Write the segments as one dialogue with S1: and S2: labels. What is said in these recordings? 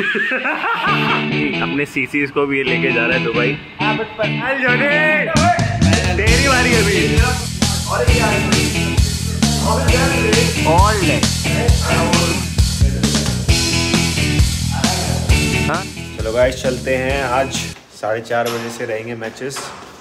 S1: अपने सीसीज को भी ये लेके जा रहा है दुबई। तेरी बारी अभी। हाँ चलो गाइस चलते हैं। आज 4:30 बजे से रहेंगे मैचेस।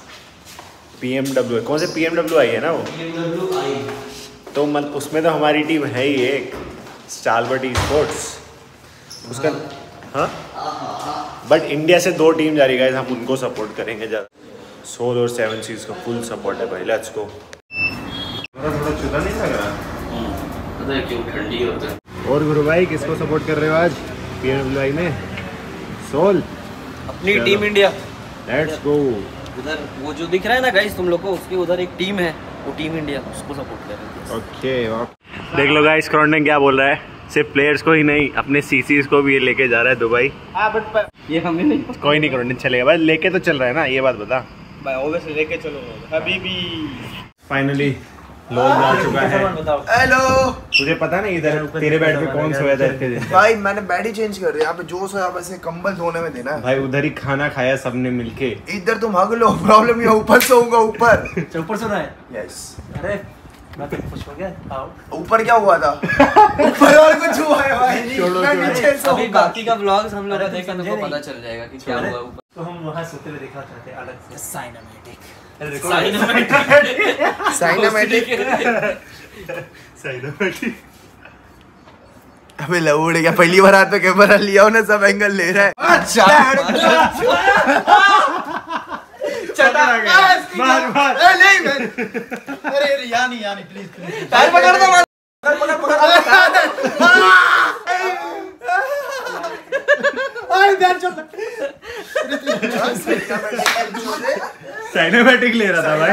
S1: BMW कौन से BMW आई है ना वो तो मतलब उसमें तो हमारी टीम है ही एक स्टालबर्ट ई-स्पोर्ट्स उसका। हाँ बट इंडिया से 2 टीम जा रही है, हम उनको सपोर्ट करेंगे ज़्यादा। सोल और 7 सीज का फुल सपोर्ट है भाई। Let's go. थोड़ा चुदा नहीं लग रहा पता है क्यों ठंडी होता है। और गुरु भाई किसको सपोर्ट कर रहे हो आज BMW में? सोल
S2: अपनी टीम इंडिया।
S1: Let's go.
S2: उधर वो जो दिख रहा है ना गाइस तुम लोग को, उसके उधर एक टीम है, वो टीम इंडिया, उसको सपोर्ट कर रहे हैं।
S1: ओके देख लो गाइस क्रॉन्डन क्या बोल रहा है। सिर्फ प्लेयर्स को ही नहीं अपने सीसीज को भी ये लेके जा रहा है दुबई।
S2: बट ये हमें नहीं
S1: कोई नहीं क्रॉन्डन चलेगा भाई, लेके तो चल रहा है ना, ये बात बता
S2: भाई। ऑब्वियसली लेके चलो अभी भी।
S1: फाइनली लोग आ चुका है।
S3: हेलो
S1: तुझे पता नहीं इधर तेरे बेड पे कौन सोया था इसके दिन?
S3: भाई मैंने बेड ही चेंज कर दिया। यहाँ पे जो सोया बस कंबल धोने में देना
S1: भाई। उधर ही खाना खाया सबने मिलके।
S3: इधर तुम हग लो, प्रॉब्लम ये ऊपर सोऊंगा। ऊपर
S2: ऊपर सो रहा है।
S3: यस।
S2: अरे मैं तो खुश हो गया।
S3: ऊपर क्या हुआ था? ऊपर और कुछ हुआ है भाई।
S2: अभी बाकी का व्लॉग्स हम लोग देखा तो पता चल जाएगा कि क्या हुआ ऊपर। तो हम वहां सोते हुए देखा चाहते अलग से साइनेमैटिक।
S3: अबे लवड़े क्या पहली बार हाथ पे कैमरा लिया हो ना, सब एंगल ले रहा है। अच्छा
S2: अरे यानी प्लीज टाइम पकड़ दो।
S1: साइनेमैटिक ले रहा था भाई।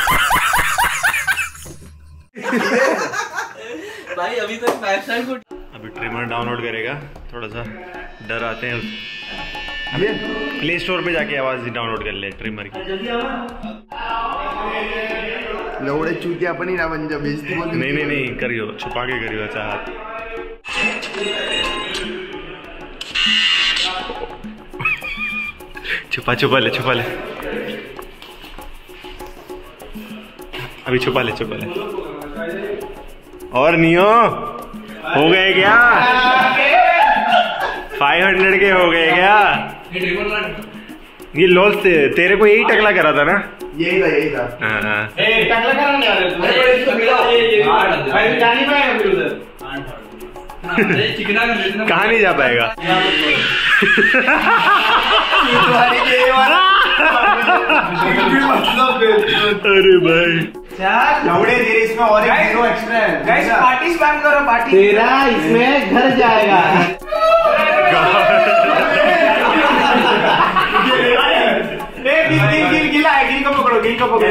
S2: भाई अभी तक वेबसाइट को
S1: अभी ट्रिमर डाउनलोड करेगा, थोड़ा सा डर आते हैं। अभी प्ले स्टोर पे जाके आवाज डाउनलोड कर ले ट्रिमर की।
S3: लौड़े चूतिया अपनी ना बन जा, बेइज्जती बोल।
S1: नहीं करियो, छुपा के करियो अच्छा हाथ। छुपा ले अभी छुपा ले। और नियो हो गए क्या? 500 के हो गए क्या? ये लॉस तेरे को यही टकला करा था ना?
S3: यही था।
S1: हाँ।
S2: टकला कराने आ रहे
S1: कहाँ नहीं जा पाएगा? अरे भाई
S3: लौड़े तेरे इसमें और एक हीरो एक्स्ट्रा है।
S2: गाइस पार्टी स्पैम करो, पार्टी
S3: तेरा इसमें घर जाएगा। गिल को पकड़ो।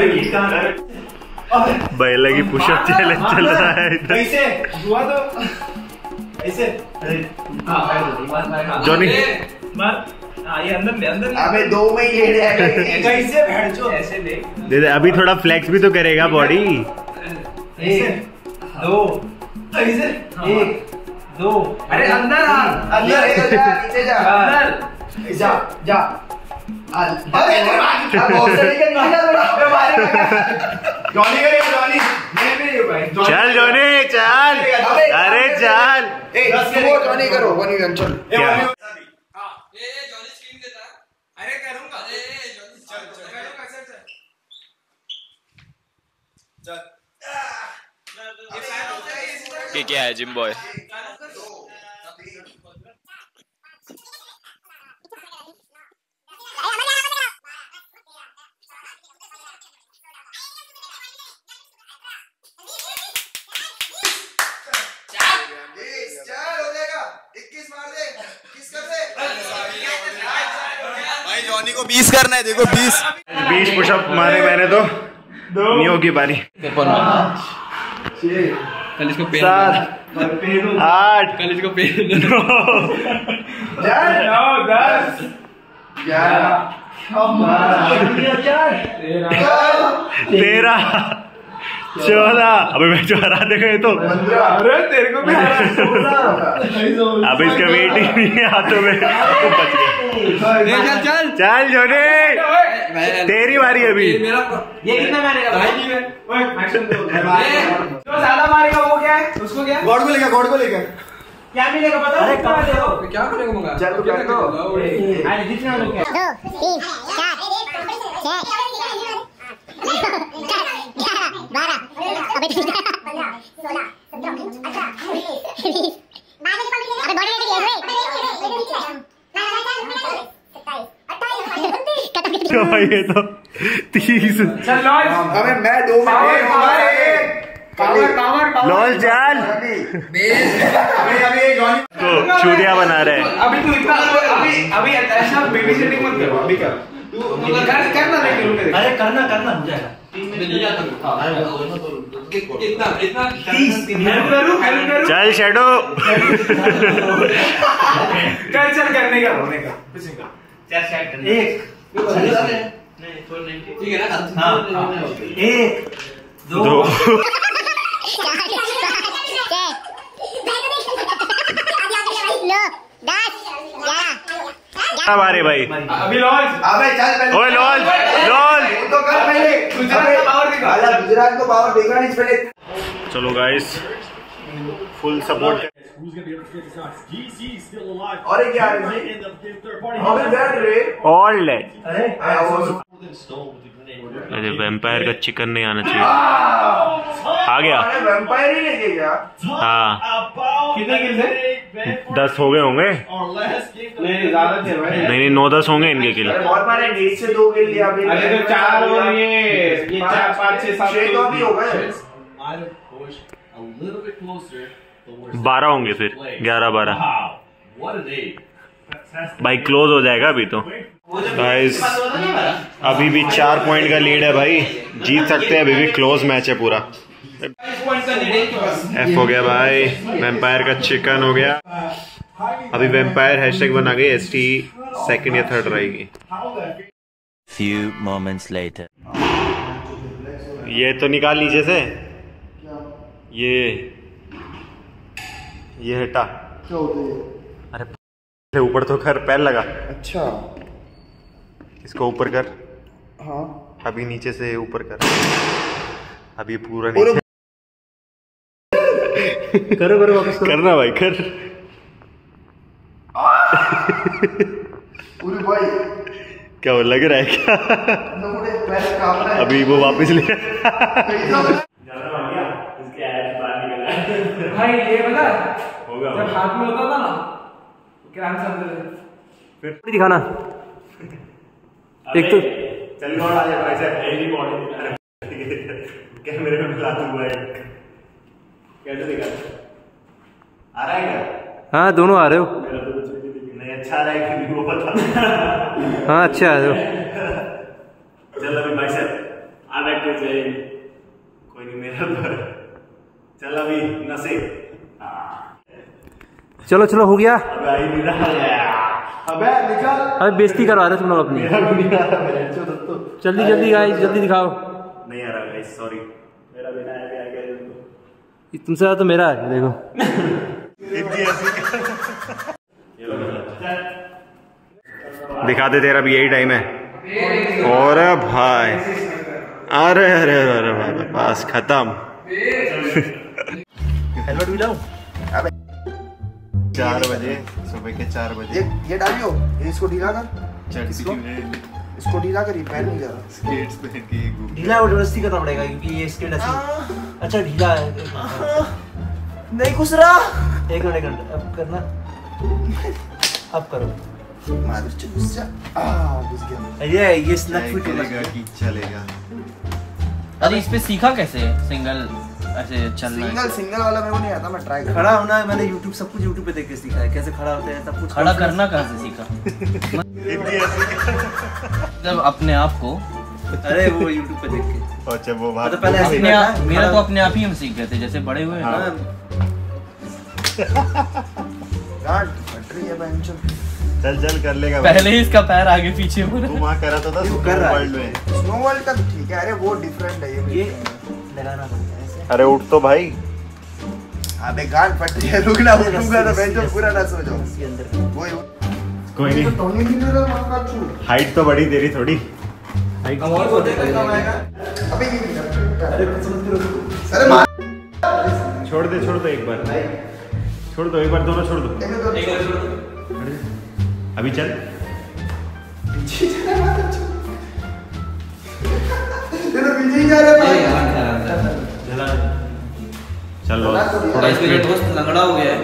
S1: बैला की पुशअप चैलेंज चल रहा है इधर।
S3: ऐसे हुआ तो ऐसे।
S1: जॉनी
S2: ये अंदर
S3: अबे 2 में ही ले जाएगा। कैसे भेड़चो
S2: ऐसे
S1: दे अभी थोड़ा फ्लेक्स भी तो करेगा बॉडी।
S2: 1 2 ऐसे 1 2। अरे अंदर
S3: नीचे जा जा। अरे बहुत सारे के निकल जॉनी करेगा।
S1: चल जॉनी चल। अरे चल
S3: जॉनी करो 1 चल।
S1: क्या
S2: जॉनी स्क्रीन देता। अरे करूंगा। अरे जॉनी चल
S4: क्या है जिम बॉय?
S3: जॉनी को 20 करना है। देखो
S1: 20 पुशअप मारे मैंने तो। नियो की बारी।
S2: कल इसको
S1: 7 8
S2: कल इसको
S3: 9 10 11 12 13
S1: 14। अबे मैं जो हरा देगा ये तो।
S3: अरे तेरे को भी
S1: अब इसका वेट ही नहीं है हाथों में। तो बच गया।
S2: चल
S1: चल जोने, तेरी बारी अभी।
S2: ये कितना मारेगा भाई? जो ज्यादा मारेगा वो क्या है? उसको क्या?
S3: गॉड को लेकर, गॉड को लेकर
S2: क्या मिलेगा पता? अरे
S3: क्या करेगा मंगा? चल तो कर दो।
S2: अरे जितना लोग क्या?
S5: 2 3 4 5 6 12 अबे 15 16 17 18 19 अबे बॉडी लेके गए
S1: ये तो 30।
S2: चल लॉल।
S3: अबे मैं 2 में
S1: लॉल चल। तो चूतिया बना रहे हैं।
S2: अभी तू इतना अभी ऐसा बेबी सेटिंग मत कर। अभी कर करना नहीं। अरे करना हो जाएगा। इतना
S1: चल शेडो।
S2: चल करने का होने का कुछ नहीं। चल सेट करना। एक ठीक है ना? हाँ 1 2
S1: हमारे भाई
S2: अभी लॉल।
S3: अबे चल पहले।
S1: ओए लॉल
S3: तो कर पहले।
S2: गुजरात का पावर दिखा।
S3: गुजरात को पावर देखा नहीं पहले।
S1: चलो गाइस, फुल सपोर्ट।
S3: और एक क्या है? अबे बैठ रे।
S1: All dead.
S3: अरे
S1: अरे वैम्पायर का चिकन नहीं आना चाहिए। आ गया।
S3: अरे वैम्पायर ही लेके गया।
S1: हाँ
S2: कितने किल थे?
S1: 10 हो गए होंगे।
S2: नहीं ज्यादा थे भाई।
S1: नहीं 9-10 होंगे इनके किल।
S3: अरे बहुत मारे, 1 से 2 किल लिया अभी।
S2: अरे तो 4 और ये 4 5 6 7
S3: 6 तो अभी हो गए।
S1: 12 होंगे फिर, 11-12 भाई। क्लोज हो जाएगा अभी तो गाइस। अभी भी 4 पॉइंट का लीड है भाई, जीत सकते हैं। अभी भी क्लोज मैच है पूरा। एफ हो गया भाई, वैम्पायर का चिकन हो गया। अभी वैम्पायर हैशटैग बना गई, ST सेकंड या थर्ड रहेगी।
S6: Few moments later.
S1: ये तो निकाल नीचे से, ये हटा।
S3: क्या होता है?
S1: अरे ऊपर तो कर, पैर लगा।
S3: अच्छा
S1: इसको ऊपर कर।
S3: हाँ
S1: अभी नीचे से ऊपर कर। अभी पूरा नीचे
S3: करो वापस करो।
S1: करना भाई, कर।
S3: पूरी भाई
S1: क्या वो लग रहा है क्या? अभी वो वापस ले।
S2: भाई ये बता,
S1: होगा
S2: जब हाथ में होता था ना क्या
S1: फिर
S2: दिखाना। एक तो
S1: चल आ जा भाई साहब, एडी बॉडी कैमरे में मिला हुआ है। कैसे दिखा आ रहा है क्या?
S2: हाँ दोनों आ रहे हो।
S1: मेरा तो कुछ नहीं अच्छा आ रहा है कि वो पता।
S2: हाँ अच्छा आ रहे हो।
S1: चल अभी भाई साहब आ बैठ के जाए, कोई नहीं मेरा तो। चल अभी नसे।
S2: चलो चलो हो गया।
S1: अबे आई नहीं रहा है।
S3: अबे निकल।
S2: अबे बेइज्जती करवा रहे तुम लोग अपनी।
S1: मेरा भी नहीं आ रहा मेरे दोस्तों।
S2: जल्दी गाइस जल्दी दिखाओ।
S1: नहीं आ रहा गाइस, सॉरी। मेरा बिना आया आ गया।
S2: तुमसे ज्यादा तो मेरा है, देखो।
S1: दिखा दे, तेरा भी यही टाइम है। और भाई अरे अरे अरे भाई बस खत्म।
S3: हेलमेट भी लाऊं?
S1: 4 बजे, सुबह के 4 बजे।
S3: ये डालियो, इसको ढीला कर। इसको ढीला कर, ये पैर नहीं जा रहा।
S1: स्केट्स पहन के घूम।
S2: ढीला जबरदस्ती करना पड़ेगा क्योंकि ये स्केट ऐसे। अच्छा ढीला है।
S3: नहीं घुस रहा।
S2: एक मिनट अब करना। अब करो।
S3: घुस गया।
S2: ये स्नैक फिट
S1: चलेगा कि चलेगा।
S7: अरे इस पे सीखा कैसे सिंगल ऐसे चलना?
S3: सिंगल वाला मेरे को नहीं आता, मैं ट्राई कर।
S2: खड़ा होना मैंने YouTube सब कुछ YouTube पे देख के सीखा है, कैसे खड़ा होते हैं सब कुछ।
S7: खड़ा करना कहाँ से सीखा? जब अपने आप को।
S2: अरे वो YouTube पे देख के।
S1: अच्छा वो बात
S2: तो पहले ऐसे
S7: मेरा तो अपने आप ही हम सीख गए थे जैसे बड़े हुए।
S1: हाँ।
S3: गांड फट रही है बेंचो।
S1: चल कर लेगा।
S7: पहले ही इसका पैर आगे पीछे हो
S1: तू वहाँ करा तो था
S3: कर रहा है।
S1: वर्ल्ड में।
S3: स्नो वर्ल्ड का तो ठीक है, अरे वो डिफरेंट है। ये
S2: लगाना पड़ता है ऐसे।
S1: अरे उठ तो भाई।
S3: अबे गांड फट रही है, रुकना उठूंगा तो बेंच पे पूरा ना सो जाओ।
S2: इसके अंदर
S3: वही
S1: कोई नहीं,
S3: टोनी भी नहीं रहा मां छू।
S1: हाइट तो बड़ी तेरी थोड़ी। हाइट
S2: हम और बोलते हैं
S3: अबे ये अरे समझ के रुको। अरे मार
S1: छोड़ दे एक बार, छोड़ दो एक बार, दोनों छोड़ दो। अभी चल।
S3: तेरे पीछे ही जा रहा है।
S1: चल लो
S7: थोड़ा इसमें दोस्त लंगड़ा हो गया है।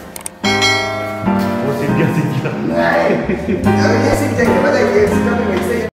S1: वो सीख गया।
S3: यार ये सीख जाएंगे, पता है ये इसका भी वैसे